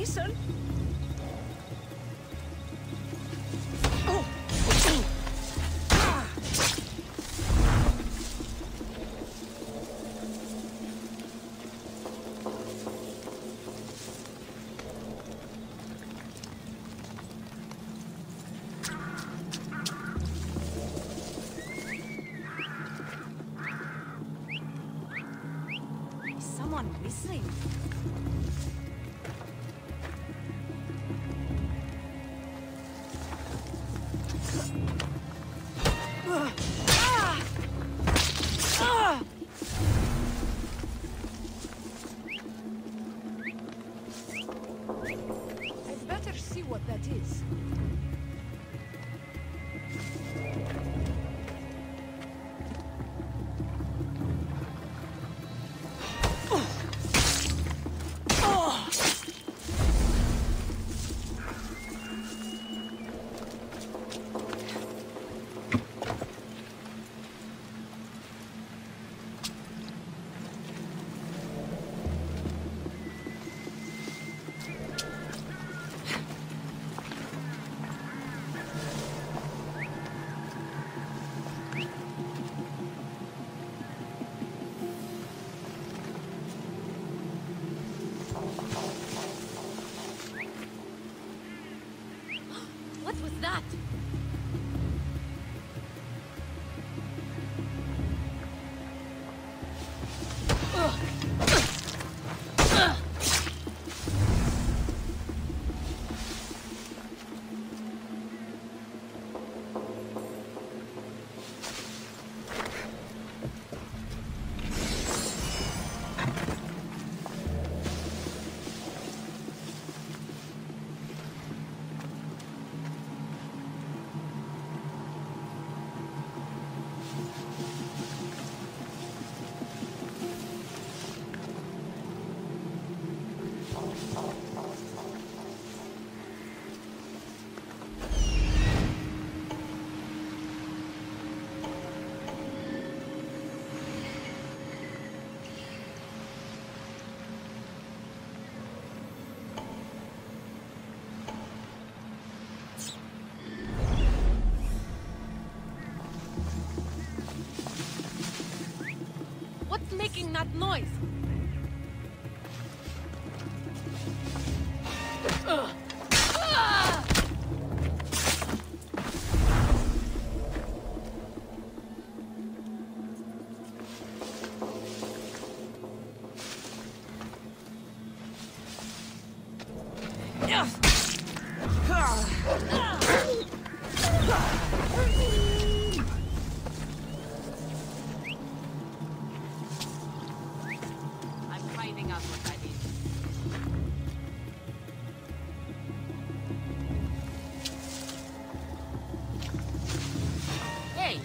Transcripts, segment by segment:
listen. Is someone whistling? I'd better see what that is. What was that? What's making that noise? I'm finding out what that is. Hey!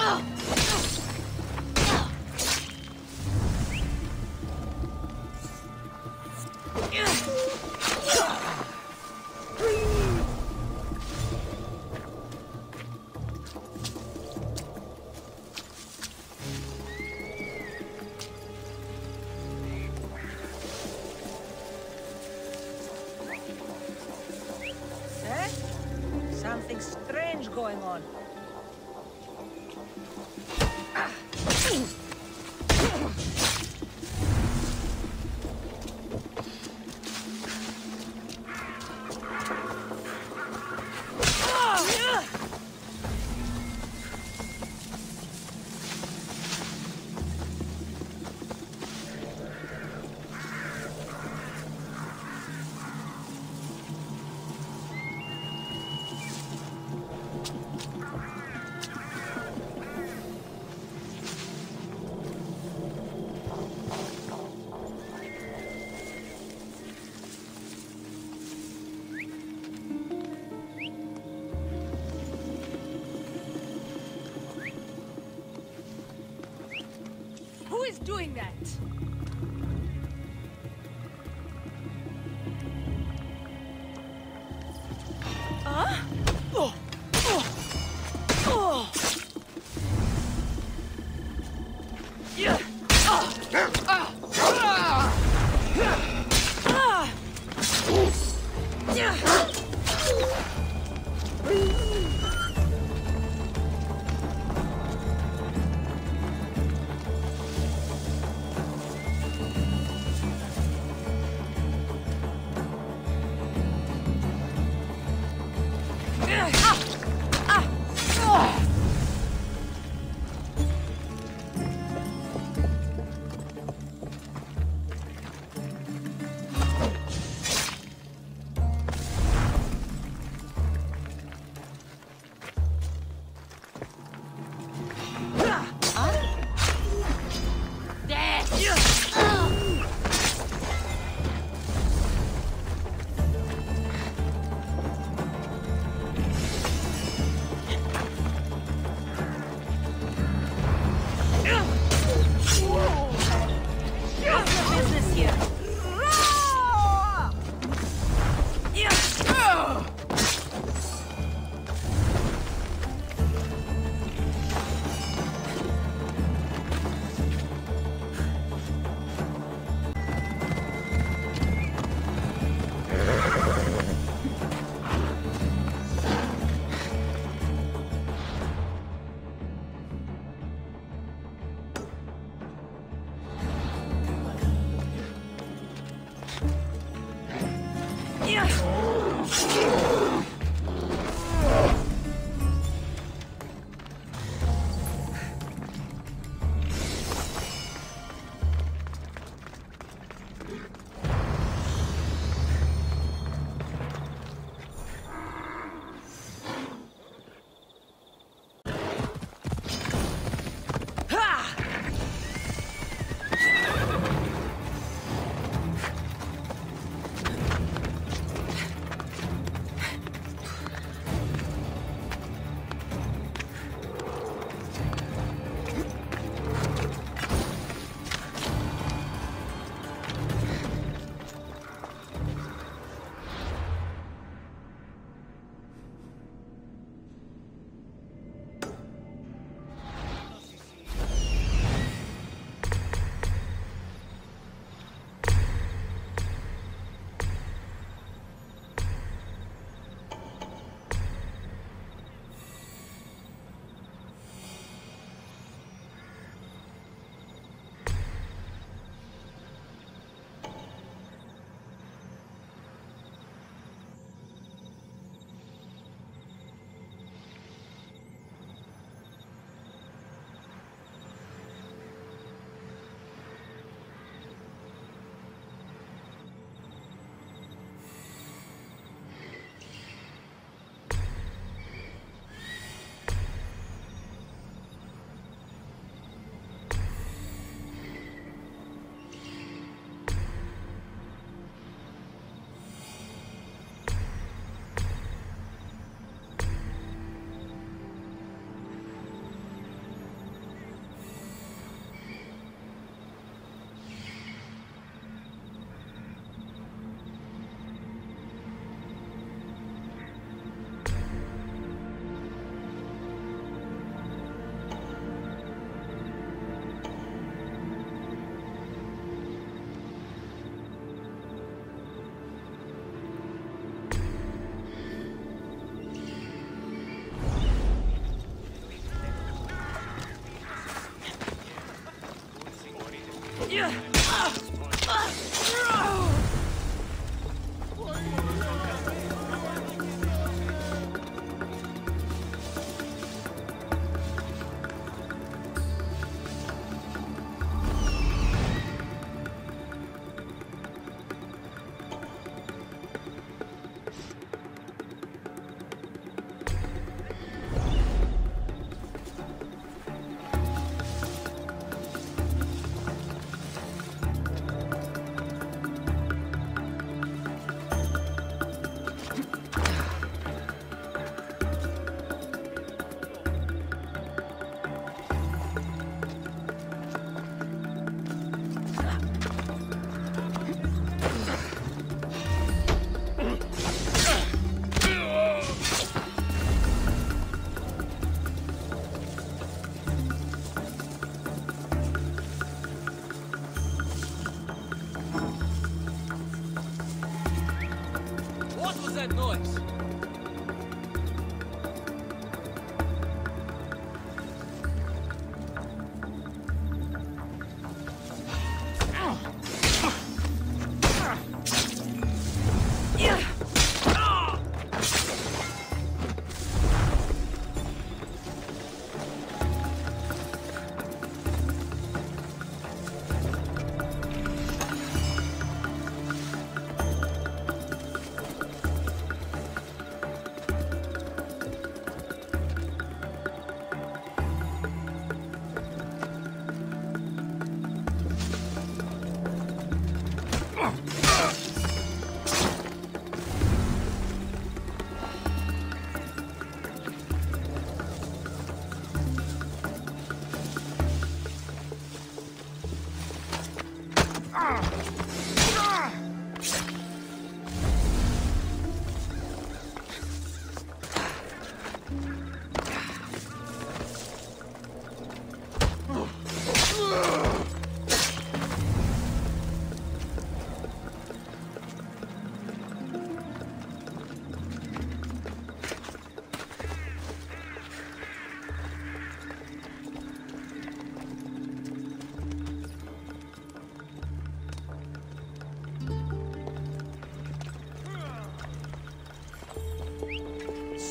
Eh? Something strange going on. Who is doing that? Huh? Oh! Oh! Oh! Yeah! Ah! Ah! Ah! Ah!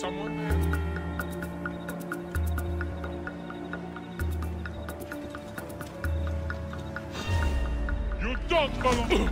someone, man? You don't follow.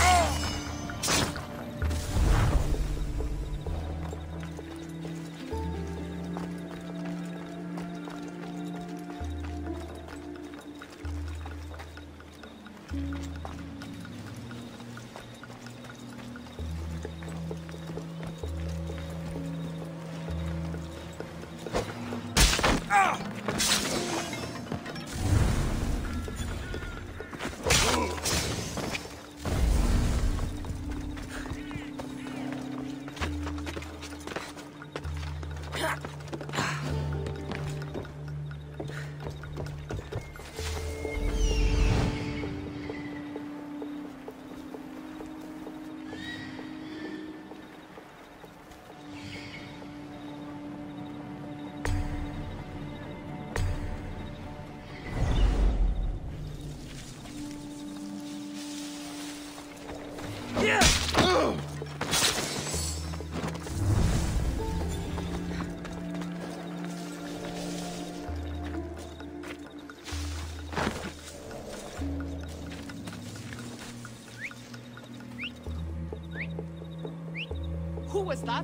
Who was that?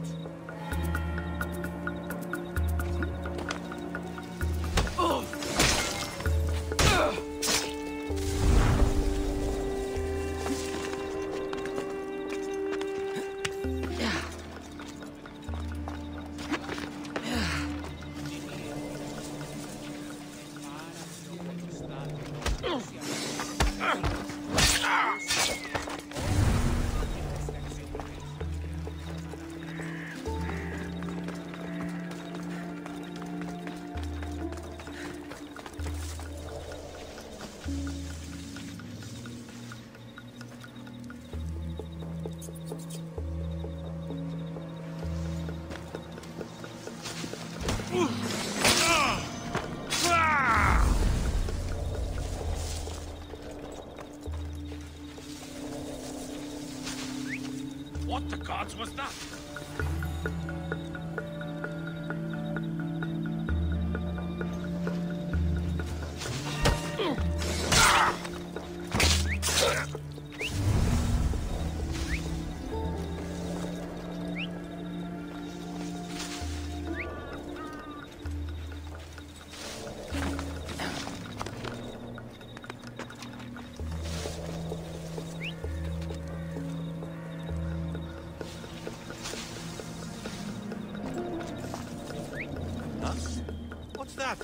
What the gods was that? What's that?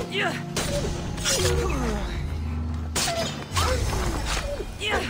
Yeah. Yeah.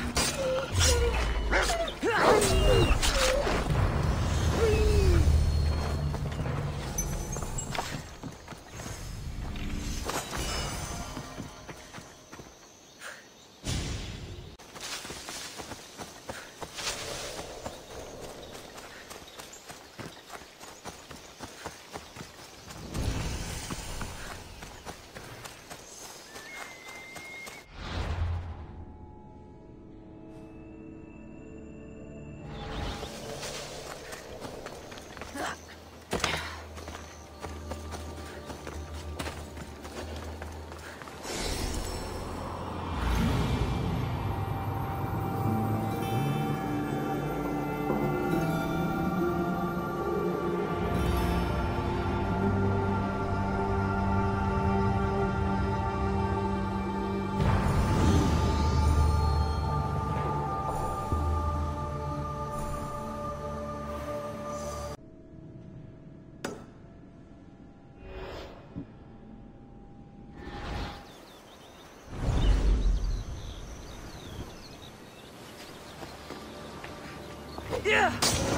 Yeah.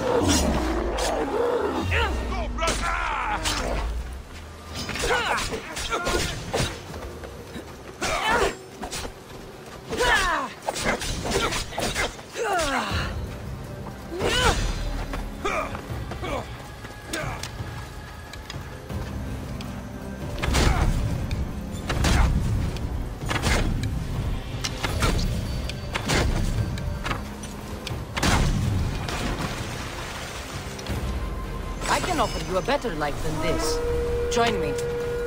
Go, brother! I can offer you a better life than this. Join me.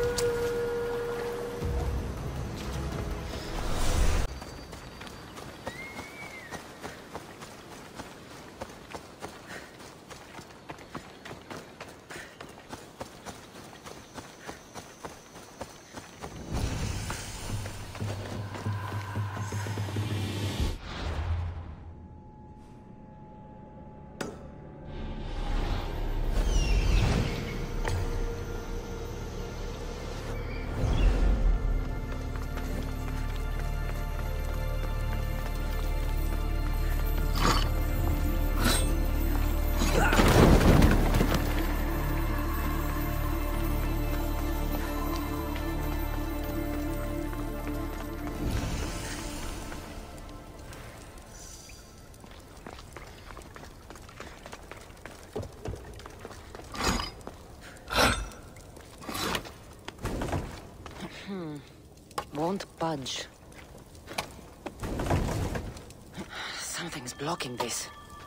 Won't budge. Something's blocking this.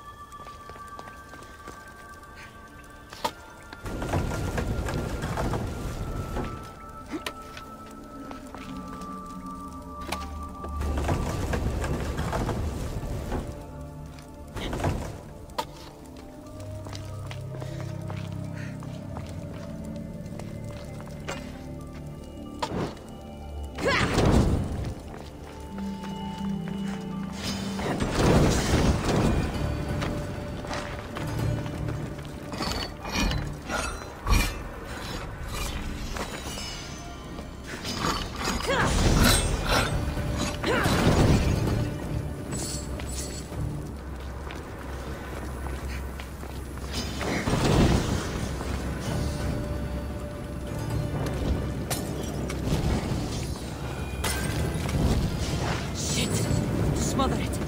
Smother it.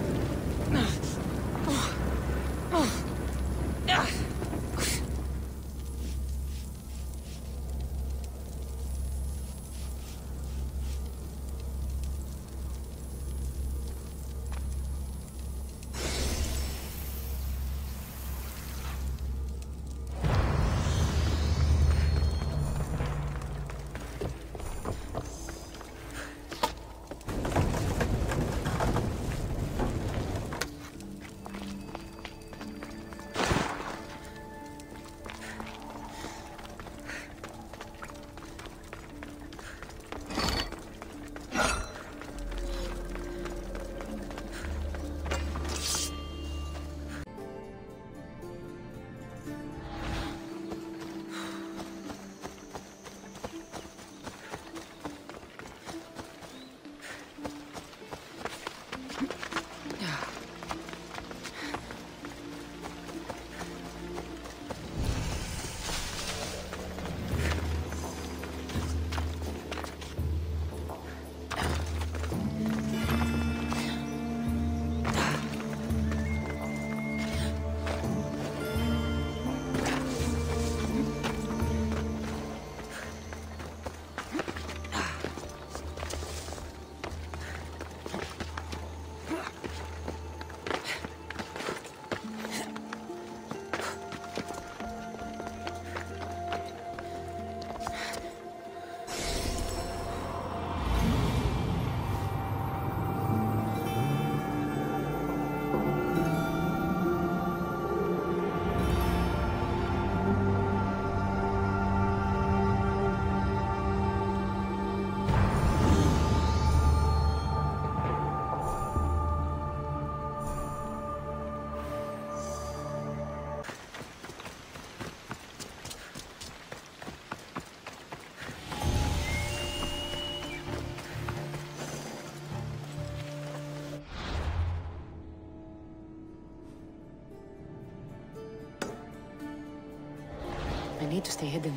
We need to stay hidden.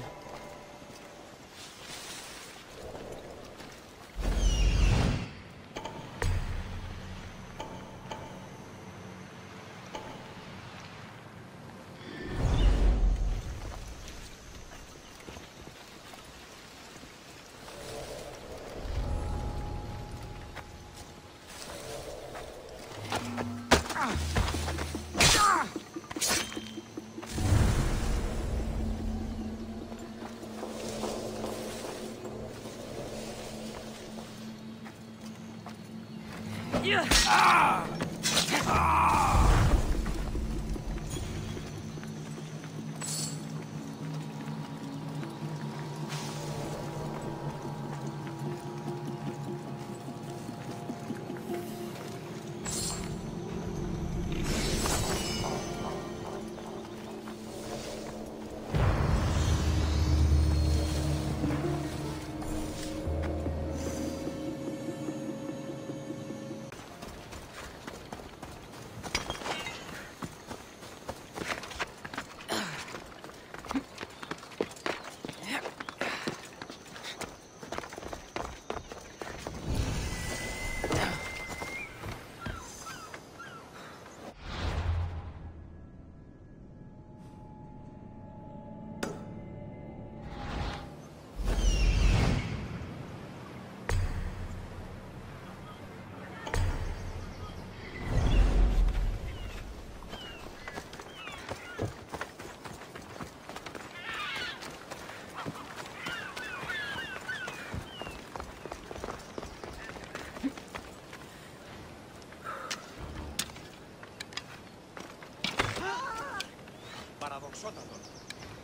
Παραδοξότατο.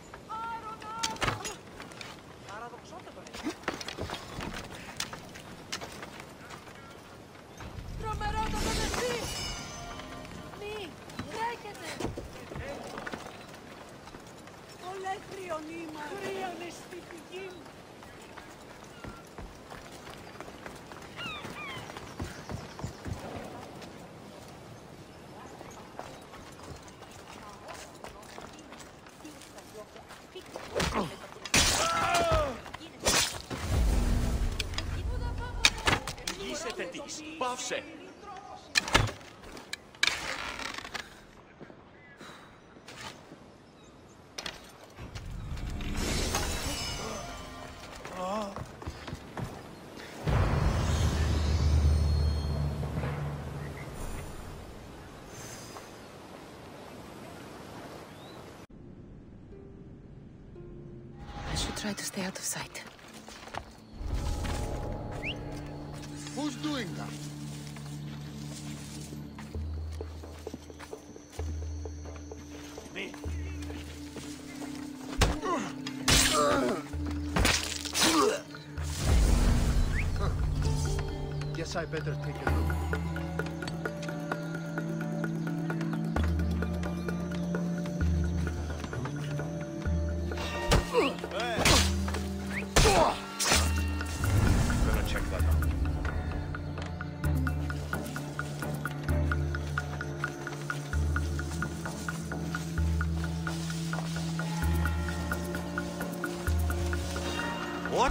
Παραδοξότατο. Τρομερό το παιδί! Μη, βρέχεται! Ολέθριο νήμα, κρύωνε στη πηγή μου. Γύσετε της. Πάυσε. I should try to stay out of sight. Who's doing that? Me. Guess I better take a look. Gonna check that out. What?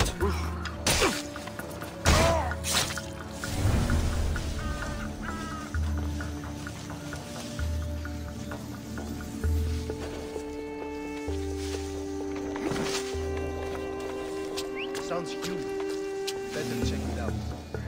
Sounds human. Better check it out.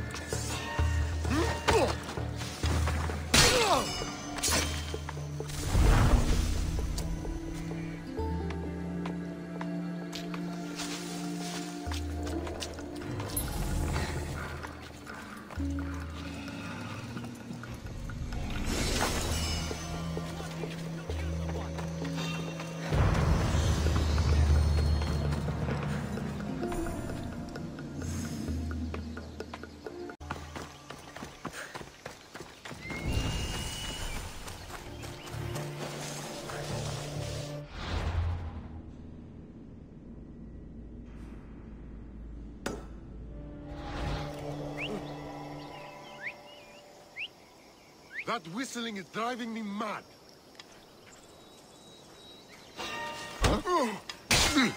That whistling is driving me mad.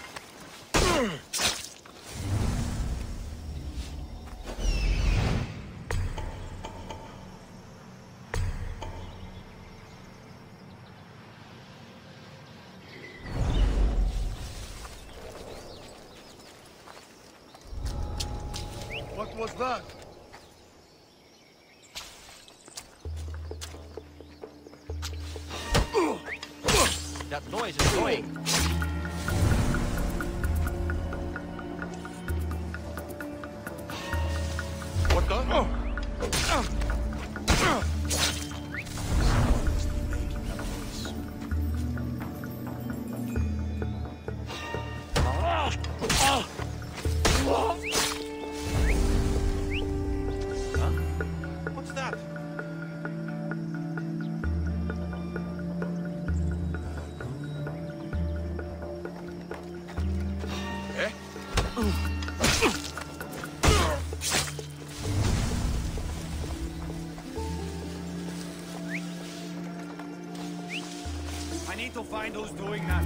What was that? That noise is annoying. What the? What's that? Eh? I need to find who's doing that.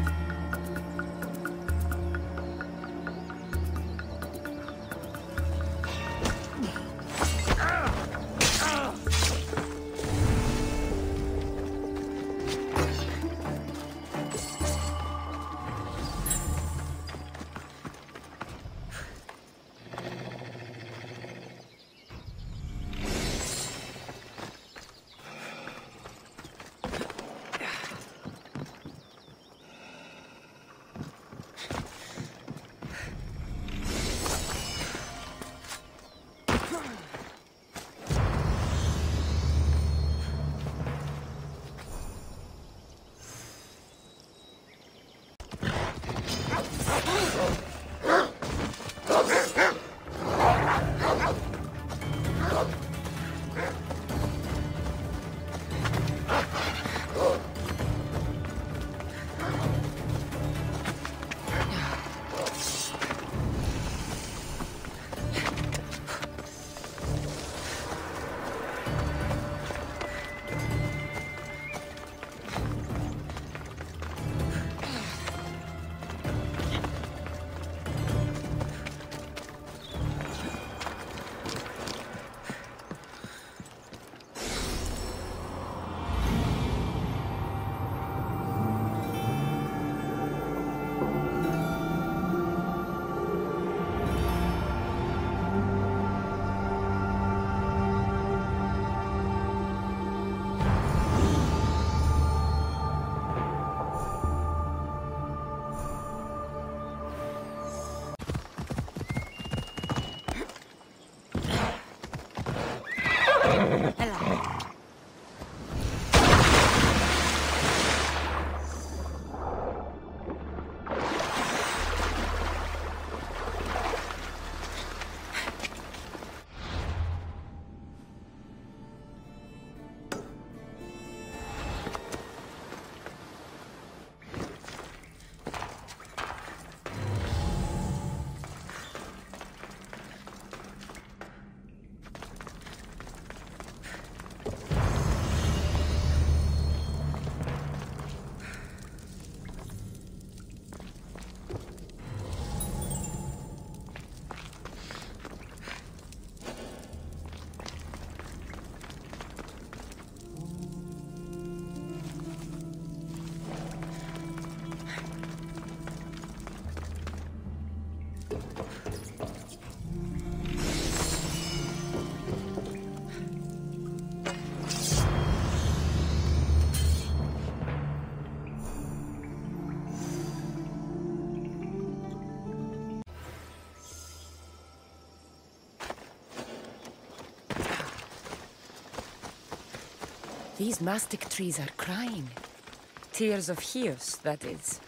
These mastic trees are crying. Tears of Heos, that is.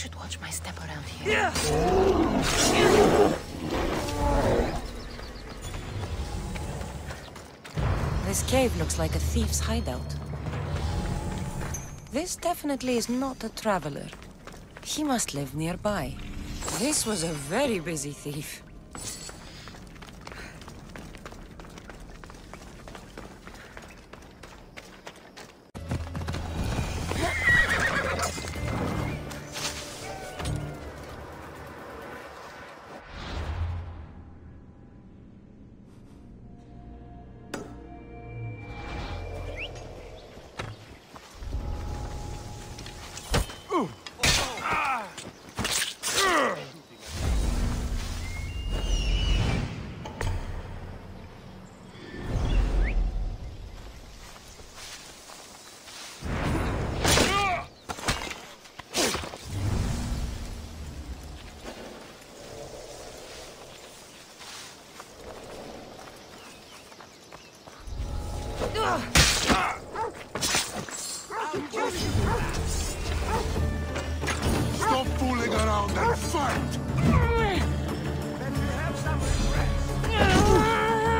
should watch my step around here. This cave looks like a thief's hideout. This definitely is not a traveler. He must live nearby. This was a very busy thief. Stop fooling around and fight! Then we have some regrets.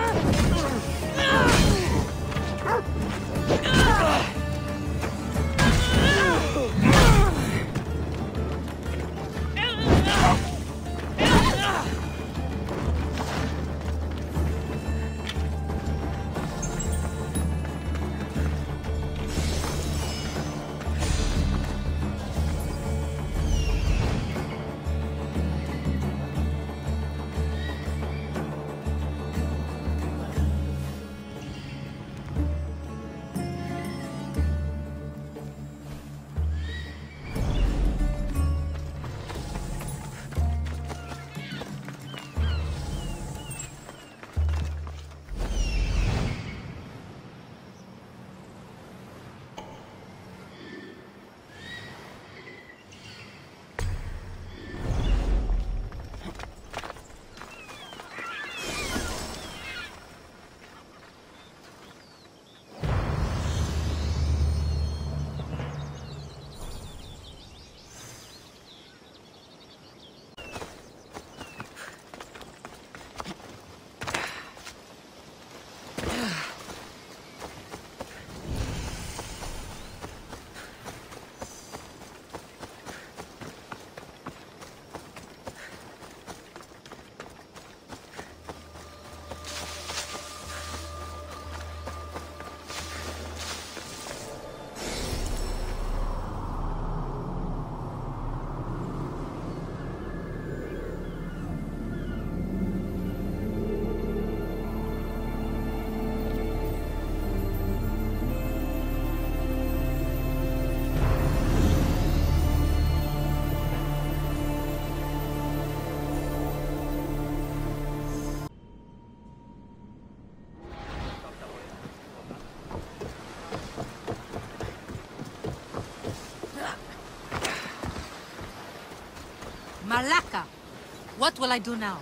Malaka! What will I do now?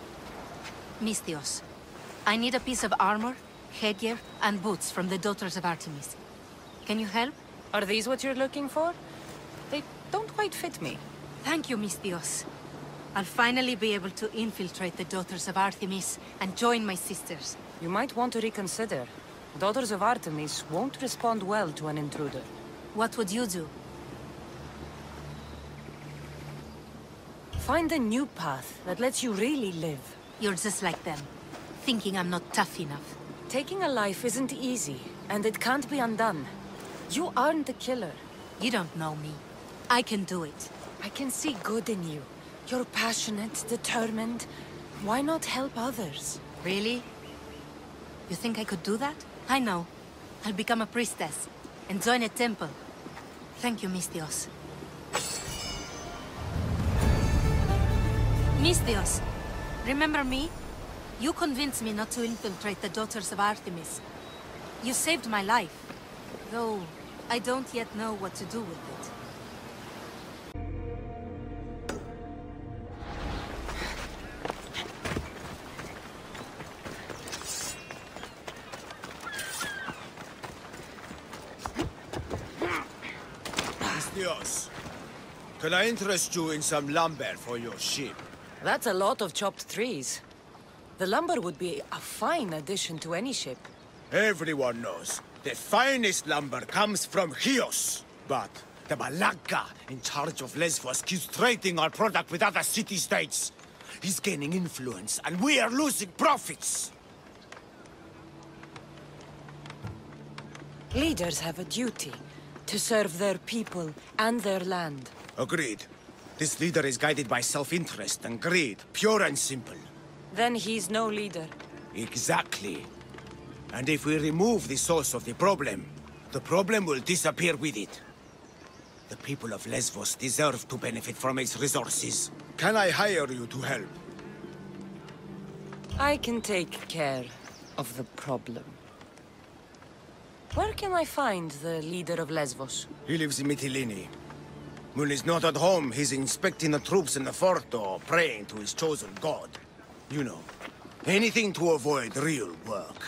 Misthios, I need a piece of armor, headgear, and boots from the Daughters of Artemis. Can you help? Are these what you're looking for? They don't quite fit me. Thank you, Misthios. I'll finally be able to infiltrate the Daughters of Artemis and join my sisters. You might want to reconsider. Daughters of Artemis won't respond well to an intruder. What would you do? Find a new path that lets you really live. You're just like them, thinking I'm not tough enough. Taking a life isn't easy, and it can't be undone. You aren't the killer. You don't know me. I can do it. I can see good in you. You're passionate, determined. Why not help others? Really? You think I could do that? I know. I'll become a priestess and join a temple. Thank you, Misthios. Misthios, remember me? You convinced me not to infiltrate the Daughters of Artemis. You saved my life, though I don't yet know what to do with it. Misthios, Can I interest you in some lumber for your ship? That's a lot of chopped trees. The lumber would be a fine addition to any ship. Everyone knows the finest lumber comes from Chios. But the Malaka in charge of Lesbos keeps trading our product with other city-states. He's gaining influence, and we are losing profits. Leaders have a duty to serve their people and their land. Agreed. This leader is guided by self-interest and greed, pure and simple. Then he's no leader. Exactly. And if we remove the source of the problem will disappear with it. The people of Lesbos deserve to benefit from its resources. Can I hire you to help? I can take care of the problem. Where can I find the leader of Lesbos? He lives in Mytilene. When he's not at home, he's inspecting the troops in the fort or praying to his chosen god. You know, anything to avoid real work.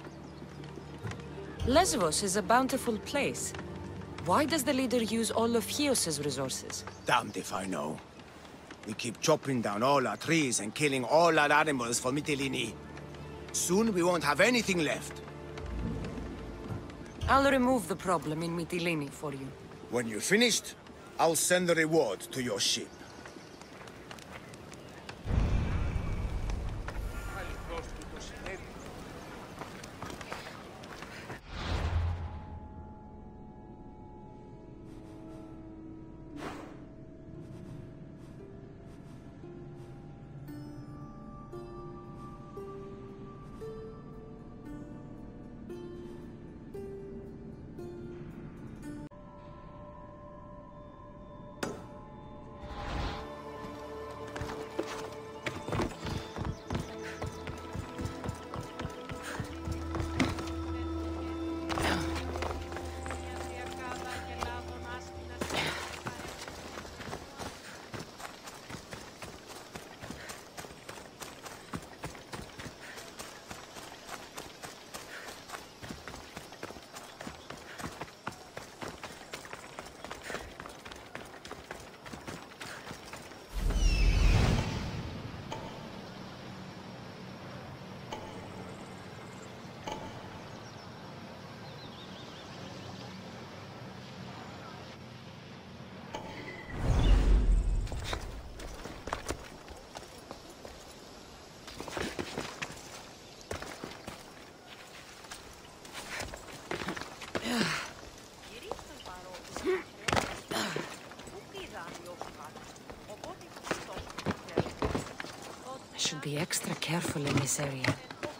Lesbos is a bountiful place. Why does the leader use all of Chios's resources? Damned if I know. We keep chopping down all our trees and killing all our animals for Mytilene. Soon we won't have anything left. I'll remove the problem in Mytilene for you. When you're finished, I'll send the reward to your ship. I should be extra careful in this area.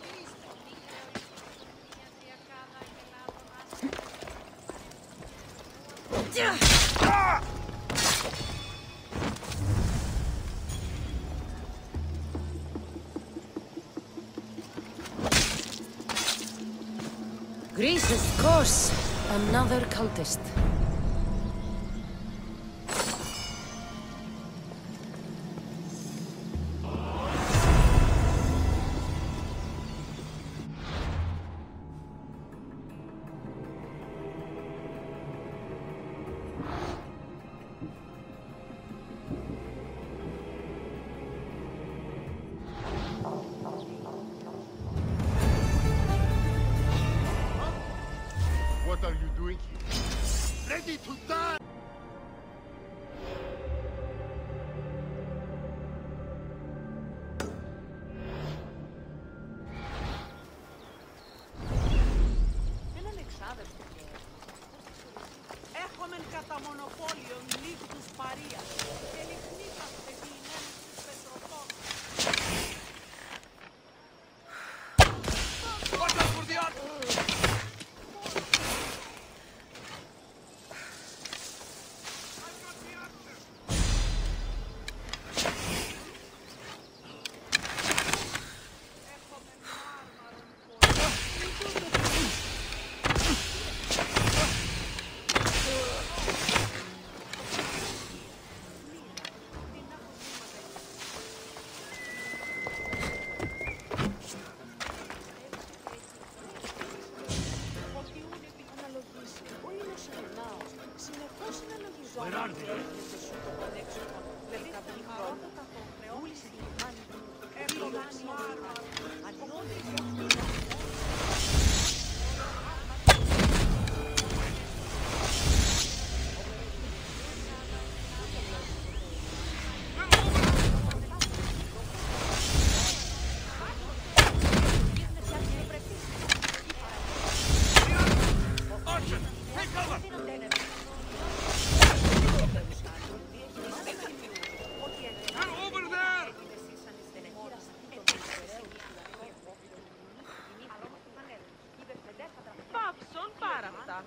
Greece's course. Another cultist. What are you doing here? Ready to die! Έχομεν κατά μονοπόλιον νύχτους παρείας και λιχνίκαστε διημένους τους πετροπόρους. Where are they? Πάψον πάρα αυτά.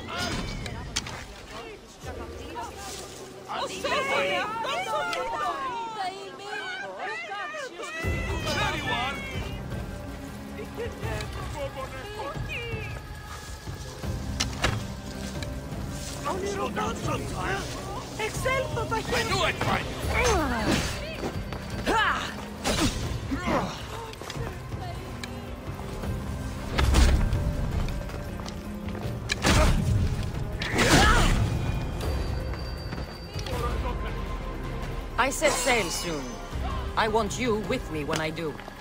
Εξέλθω τα χέρια. I set sail soon. I want you with me when I do.